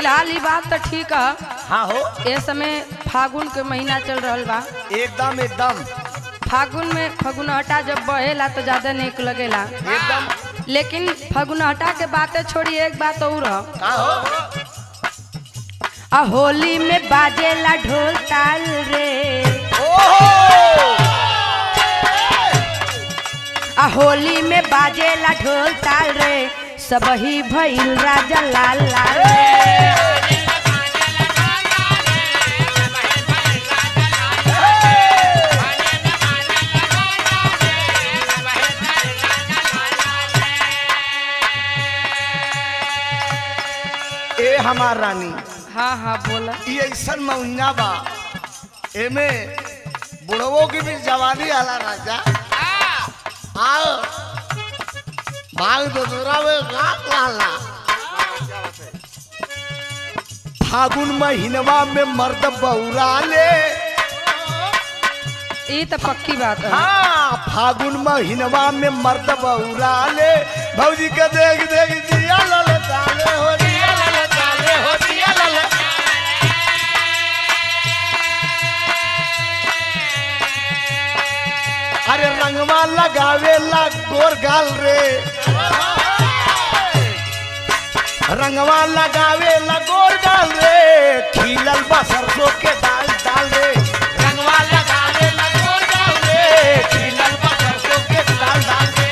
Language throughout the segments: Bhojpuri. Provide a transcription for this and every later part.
फिलहाल ये बात तो ठीक है। हाँ हो ये समय फागुन के महीना चल रहा बा। एकदम एकदम फागुन में फगुनहटा जब बहेला तो ज्यादा निक लगेला एकदम। लेकिन फगुनहटा के बातें छोड़ी एक बात और का हो होली में बाजेला ढोल ताल रे। होली में बाजेला ढोल ताल रे सबही भइल राजा लाल लाल रे। ए हमार रानी। हाँ हाँ बोला। ये ऐसा महीना बा एमे बुढ़वो की भी जवानी आला राजा। आओ भाग तो दूरा में गात लाला। फागुन महीनवा में मर्द बहुरा ले। ये तो पक्की बात है। हाँ फागुन महीनवा में मर्द बहुरा ले। भौजी के देख देख दिया ललचाले हो दिया ललचाले हो दिया लल। अरे रंगवा लगावे ला गोर गाल रे। रंगवा लगावे ला गोर गाल रे खिलल बा सरसों के दाल डाल रे। रंगवा लगावे ला गोर गाल रे खिलल बा सरसों के दाल डाल रे।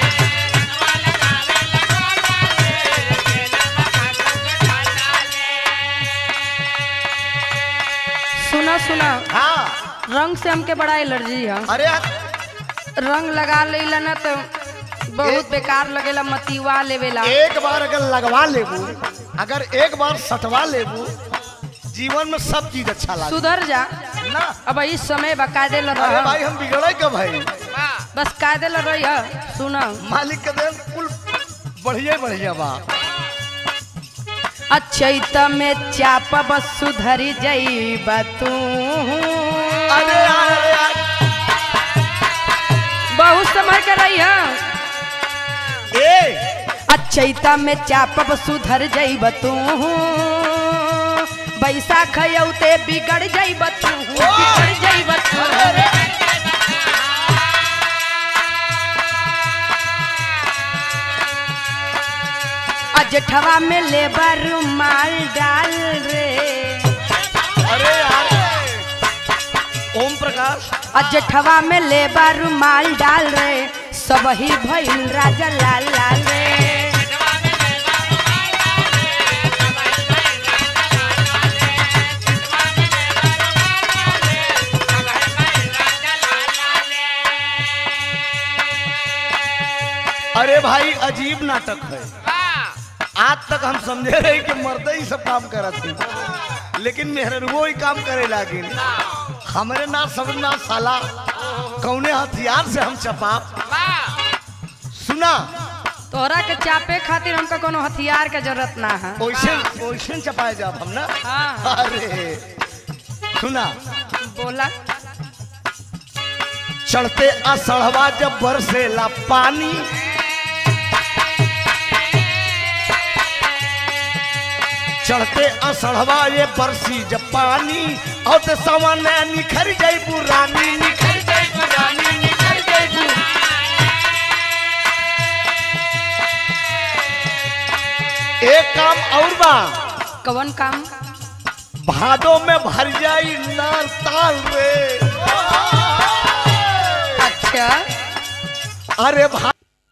सुना सुना हाँ रंग से हमके बड़ा एलर्जी है। अरे रंग लगा लेला ना तो बहुत बेकार लगेला मतीवा लेवेला। एक बार अगर लगवा लेबू अगर एक बार सटवा लेबू जीवन में सब चीज अच्छा लगे। सुधर जा ना अब इस समय बकायदे ल अरे रहा भाई हम बिगड़े कब भाई। बस कायदे ल रही है। सुना मालिक के देन कुल बढ़िया बढ़िया बा। अच्छा में चाप बस सुधरी जाइब तू। अरे बहुत समय के रही है। ए अच्छा में चाप बस सुधर जाइब तू। बैसाख यौते बिगड़ जाइब तू बिगड़ जाइब तू। जेठवा में लेबर माल डाल रे। अरे यार ओम प्रकाश जेठवा में लेबर माल डाल रे सबही भइल राजा लाल लाल रे। अरे भाई अजीब नाटक है। आज तक हम समझे रहे कि मर्द ही सब काम करत है लेकिन मेहररुओ ही काम करे लागे। हमारे ना समझना साला कौने हथियार से हम चपा। सुना तोरा के चापे खातिर हमका कोनो हथियार के जरूरत ना है। ओइसन चपाए जाब हम ना। हाँ। अरे सुना बोला चढ़ते असड़वा जब बरसेला पानी। चढ़ते असड़वा ये बरसी जब पानी और तो समान निखर जाई पुरानी निखर जाई पुरानी निखर जाई। एक काम और बा। कवन काम? भादों में भर जाई नार ताल रे। अच्छा अरे भाई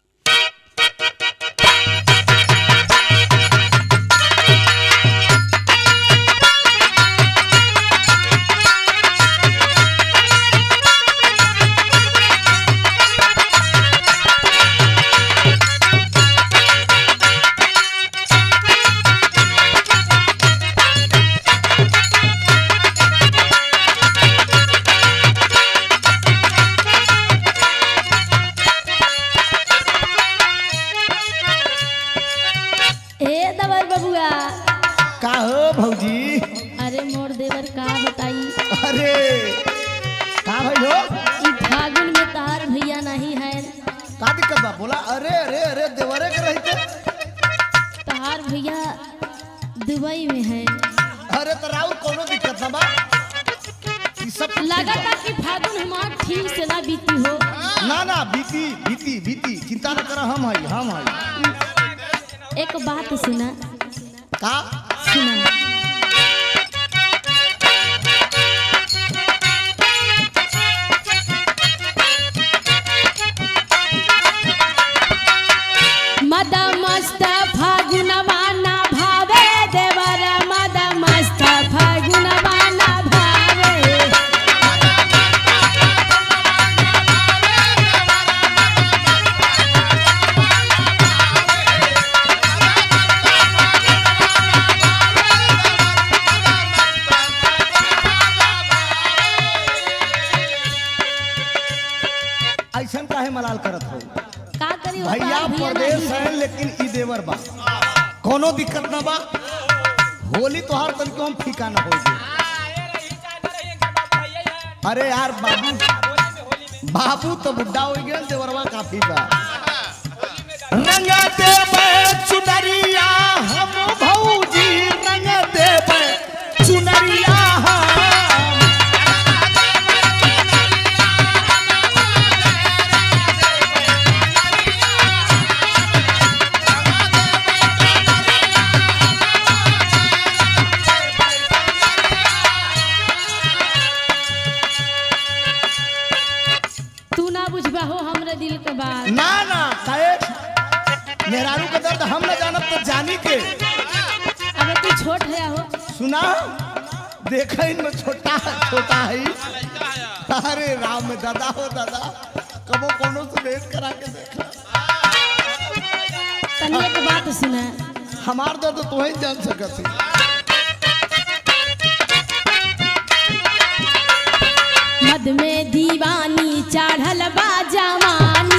का हो भौजी? अरे मोर देवर का बताई। अरे का भाई हो? फागुन में तार भैया नहीं है। का दिक्कत बा बोला? अरे अरे अरे देवरे के रहते तार भैया दुबई में है। अरे तो राउर कोनो दिक्कत ना बा ई सब कुछ ठीक लगा बा। था कि फागुन हमार ठीक से ना बीती हो। ना बीती बीती बीती चिंता न कर हम हई एक बात सुना का सुना मद मस्त फागुनवा ना भावे देवर मद मस्त फागुनवा ना भावे ऐसा काहे मलाल करत हो का करी भैया प्रदेश है लेकिन ई देवर बा कोनो दिक्कत ना बा होली तोहार तनिको हम फीका ना हो जाए। अरे यार बाबू तो बुढ़ा हो गया देवरवा काफी बा रंग देवे चुनरिया हम भौजी रंग देवे चुनरिया हम तू ना बुझबा हो हमरे दिल के बात। ना काहे मेहरारू का दर्द हम न जानब तो जानी के अबे तू छोट है हो सुना देखा इनमें छोटा है अरे राम में दादा हो दादा कबो कोनो से भेंट करा के देखा तनी एक बात सुना हमार दर्द तो ही जान सकत है। मद में दीवानी चढ़ल बा जवानी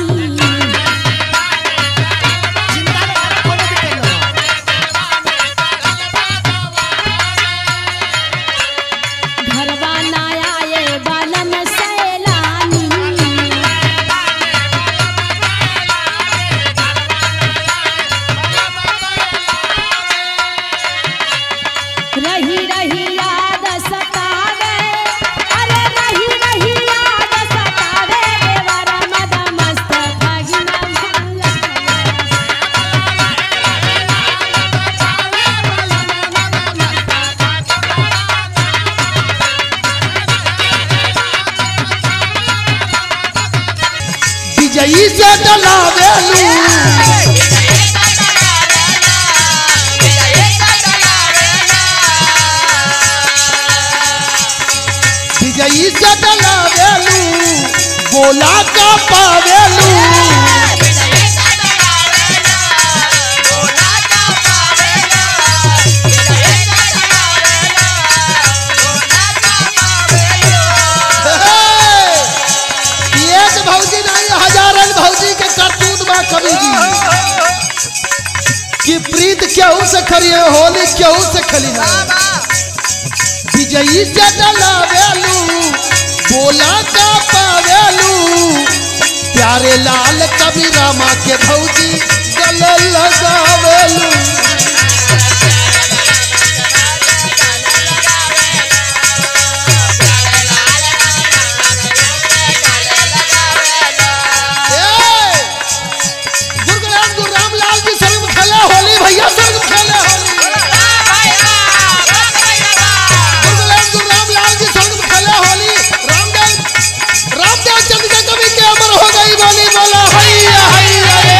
चिंता ना कर, कोनो दिक्कत ना बा। घरवा ना आए बालम सैलानी रही रही याद सतावे अरे रही रही याद सतावे देवर मद मस्त फागुना भंगा विजयी से डलावेलू विजयी से डलावेलू बोला का पावेलू एक भौजी नहीं हजारन भौजी के करतूत बा कवि जी कि प्रीत केहू से खरिए होली केहू से खली ना विजयी से डलावेलू बोला का पावेलू प्यारे लाल कवि रामा के भौजी गले लगावेलू गुरुराम लाल जी संग खेले होली भैया संग खेले होली गुरुराम लाल जी संग खेले होली रामदेव चंद के कवि के अमर हो गई बोली बोला हैया हैया रे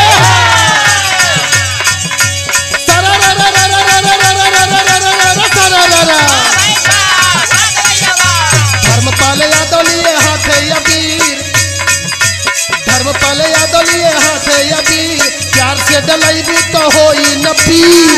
धर्मपाल यादव लिए हाथे अबीर धर्मपाल यादव लिए हाथे अबीर प्यार से डलैबू तो होई न पीर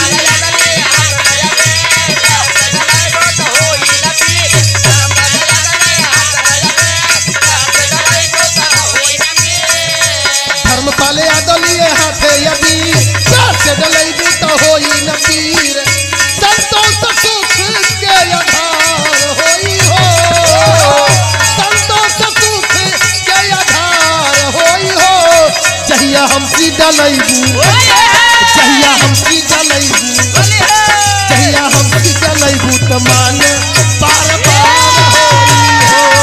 धर्मपाल यादव लिए हाथे अबीर प्यार से डलैबू तो होई न पीर संतोष सुख के आधार होई हो संतोष सुख के आधार होई हो जहिया हम सीधा लैबू जहिया हम सीधा लैबू जहिया हम सीधा लैबू तमान बार बार होई हो।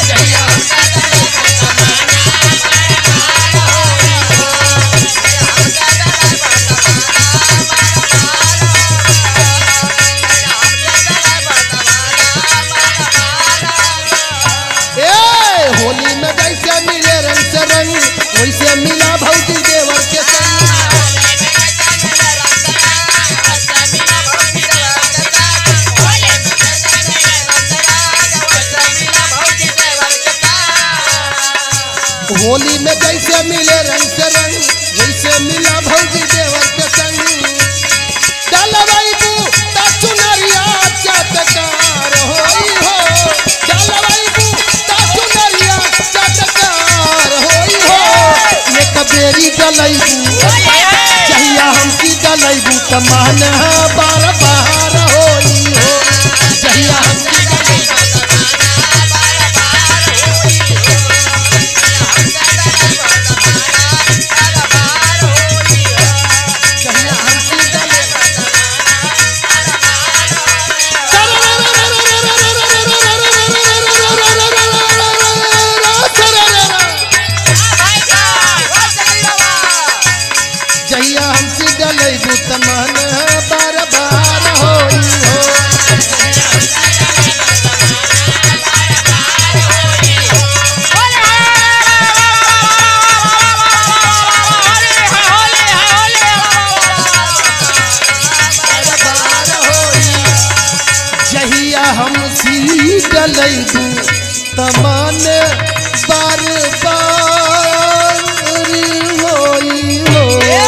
होली में जैसे मिले रंग से रंग वैसे मिला भौजी देवर के संग। होली में जैसे मिले रंग से रंग वैसे मिला भौजी देवर के संग। चलवाई तू चुनरिया चटकार होई हो। चलवाई तू चुनरिया चटकार होई हो। एक बेरी डलैबू जहिया हमकी डलैबू तमान बार बार होई हो। जहिया हमकी तमान बार बार होई हो। जहिया हम सी डलैबू तमान बार बार होई हो।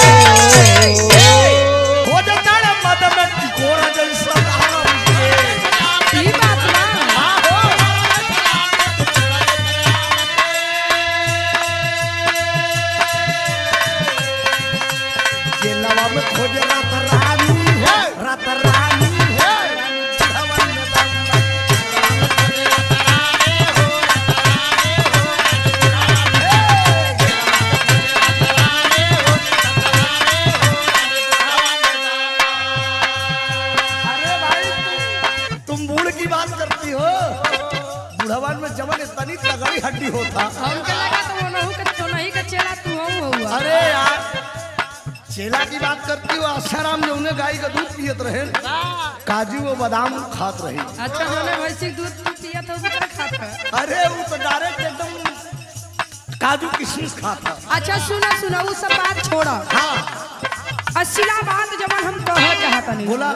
बुढ़ावन में जमन तनी तगड़ी हड्डी होता। हमके लगा तो नहीं का चेला तू हुआ। अरे यार चेला की बात करती हो। आसाराम में उन्हें गाय का दूध पियत रहे, काजू और बादाम खात रही। अच्छा हमने भैंसी दूध पिया था वो क्या खाता? अरे वो तो डायरेक्ट एकदम काजू किशमिश खाता। अच्छा सुना वो सब बात छोड़ा। हाँ असला बात जब हम कह चाहता नहीं बोला।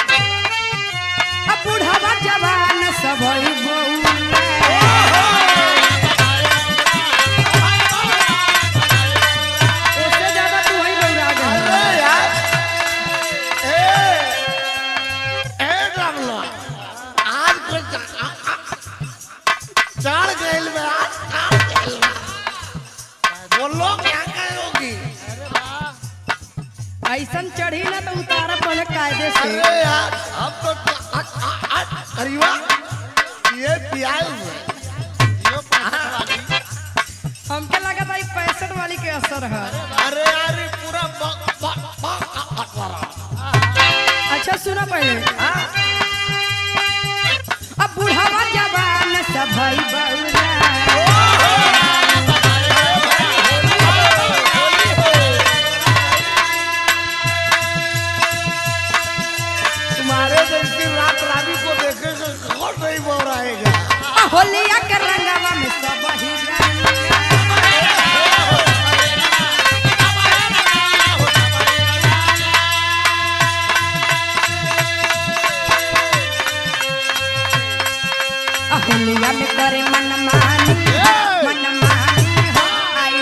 अब बुढ़ावा जवान सब ऐसा चढ़ी ना तो उतारा पड़े कायदे से। अरे यार अब तो अरिवा ये पियाल हमके लगा था 65 वाली के असर है। अरे यार पूरा अच्छा सुना पहले। अब बुढ़ावा जवान सब भाई बउरा को देखेगा कौन नहीं बोल रहेगा। होलिया के रंगवा में सब ही होलिया में करे मनमानी हो आई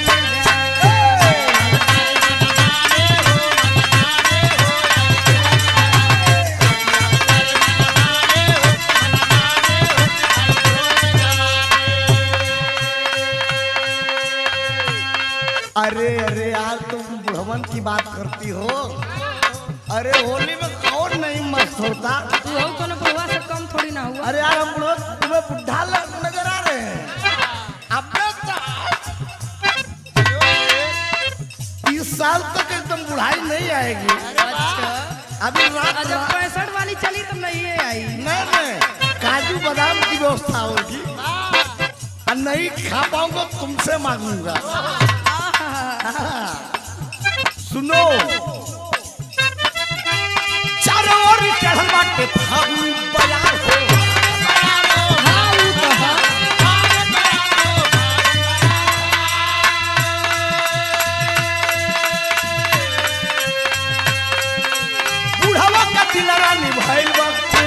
अरे अरे यार तुम बुढ़वन की बात करती हो। अरे होली में कौन नहीं मस्त होता। तू हो कोनो बुढ़वा से कम थोड़ी ना हुआ। अरे यार हम बुढ़वा तुम्हें बुढ़ा नजर आ रहे हैं। अपने 30 साल तक एकदम बुढ़ाई नहीं आएगी। अच्छा अभी रात जब 65 वाली चली तो नहीं आई। नहीं काजू बादाम की व्यवस्था होगी और नहीं खा पाऊंगा तुमसे मांगूंगा। सुनो चारों ओर चढ़ल बाटे फागुन बयार हो। बुढ़ावा का दिलरा निभाइल बा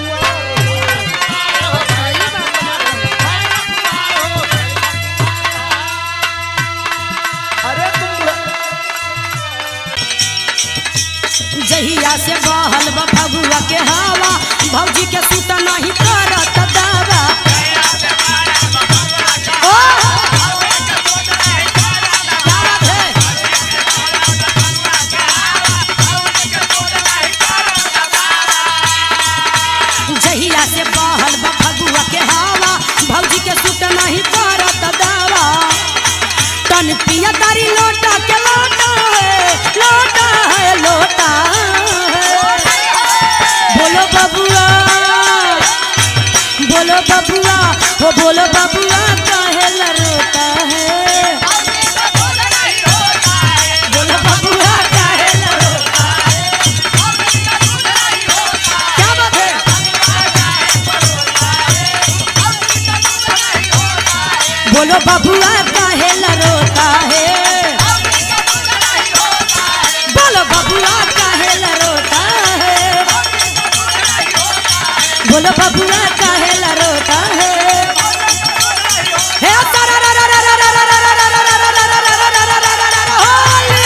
जहिया से बहल बा फगुआ के हवा भौजी के सूता नहीं करत दावा। जहिया से बहल बा फगुआ के हवा भौजी के सूता नहीं करत दावा। तन पिया तारी लोटा के लोटा है लोटा है लोटा। बोलो बबुआ हो बोलो बबुआ काहे लरोता है। बोलो बबुआ काहे लरोता है। क्या बात है। बोलो बबुआ काहे लरोता है। बोलो बबुआ काहे लरोता है। बोलो बबुआ काहे लरोता है। हे तारा रा रा रा रा रा रा रा रा रा रा रा रा रा रा रा रा रा रा होली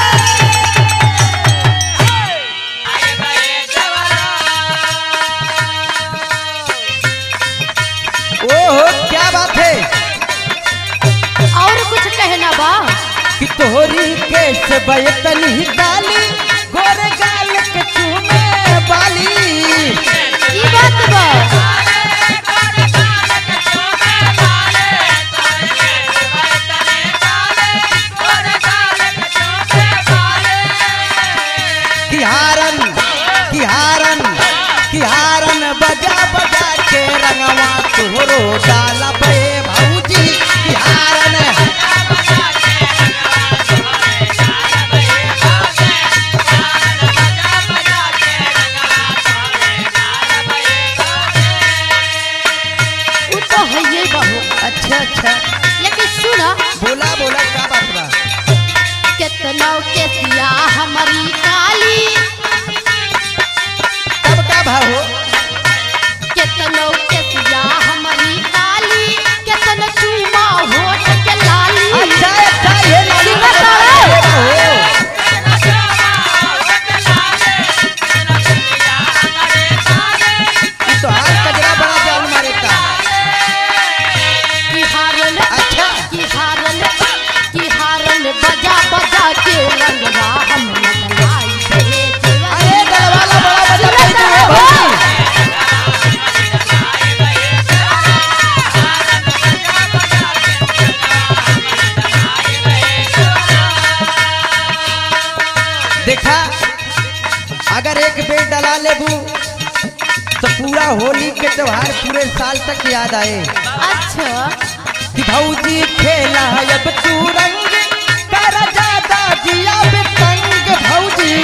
है। ओहो क्या बात है। और कुछ कहना बा कि तोहरी केस बयतन ही डाली गोरे गाल के चूमे बाली। ई बात बा किहारन बजा बजा के रंगवा तोहरो डाला बे भौजी। किहारन वो तो है ये बहू। अच्छा लेकिन सुना बोला बोला क्या बात बा। कितना के सिया हमारी काली तब का भाव हो। कितना के सिया हमारी काली कितना चूमा होठ के लाली। अच्छा ये लाली बता हो। तो हाथ कजरा बड़ा जान मारे का। की हारन बजा बजा के रंगवा हम लाई दे। अरे दरवाजा बड़ा बजा के है भौजी। देखा अगर एक बेर डला लेबू तो पूरा होली के त्योहार पूरे साल तक याद आए। अच्छा कि भौजी खेला है अब तू रंग कर ज्यादा जिया बेतंग भौजी।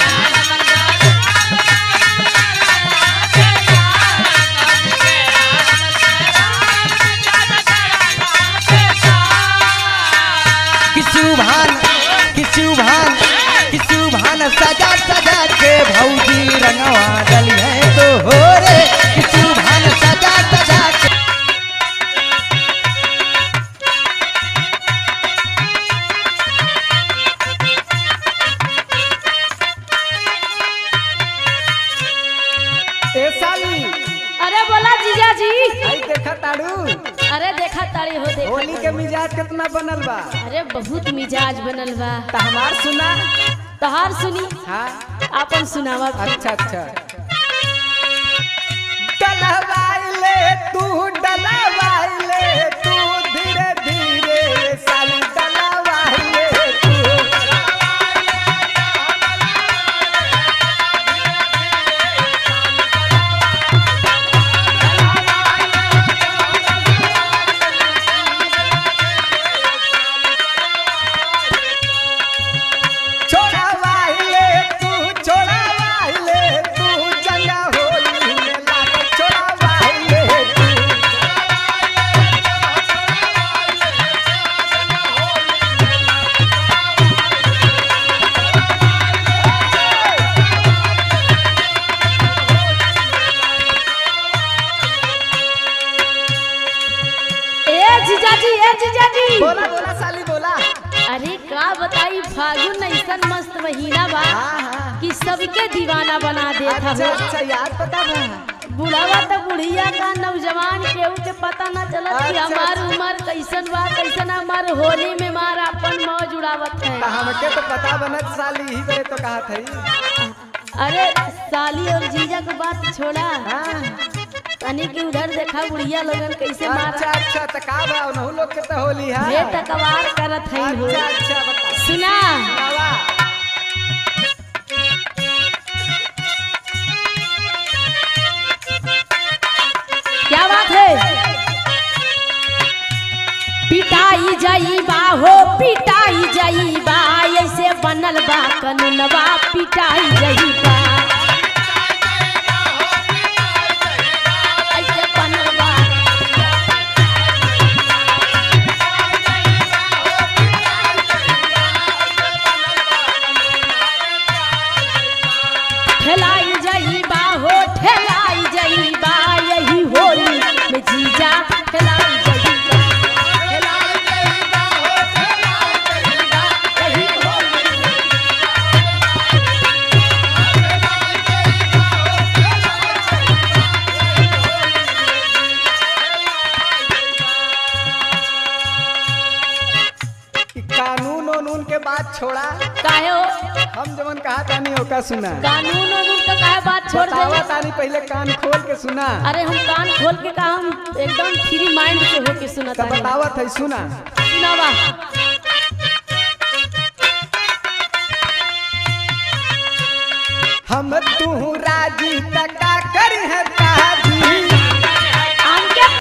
किसु भान सजा सजा के भौजी रंगवा डली है तो हो रे। किसु भान सजा सजा के ए साली अरे बोला जीजा जी। आई देखा ताड़ू अरे देखा ताड़ी हो देखा होली के मिजाज कितना बनल बा। अरे बहुत मिजाज बनल बा। त हमार सुना। तहार सुनी हाँ आपन सुनावा। अच्छा डलवाइले तू धीरे धीरे साली डलवाइले तू। फागुन ऐसन मस्त महीना बा कि सबके दीवाना बना देता अच्छा हो। अच्छा याद पता बा। बुढ़ावा तो बुढ़िया का नौजवान केहू के पता ना चलत कि अच्छा, हमार उम्र कैसन बा कैसन हमार होली में मार अपन मौज उड़ावत है। तो हमके तो पता बनत साली ही करे तो कहा थई। अरे साली और जीजा की बात छोड़ा, हाँ। तनी की उधर देखा बुढ़िया लोगन कैसे अच्छा मारा अच्छा तो का बा उनहु लोग के तो होली है। ये तकवार करत है हो। अच्छा अच्छा बता। सुना बाबा क्या बात है? पिटाई जाइबा हो पिटाई जाइबा, ऐसे बनल बा कानूनवा पिटाई जाइबा। ऐसे बनल बा ठेलाई जाइबा हो ठेलाई जाइबा, यही होली में जीजा ठेलाई जाइबा। ठेलाई जाइबा हो ठेलाई जाइबा, यही होली में कि कानून कानून के बात छोड़ा, काहे हो? हम जवन कहा तानी ओका सुना। कानून वानून का काहे बात छोड़ बतावा दे? तानी पहले कान खोल के सुना। अरे हम कान खोल के का हम एकदम फ्री माइंड से होके सुनत तो है। बतावत है सुना। सुनावा। हम तू राजी तका कर है ताज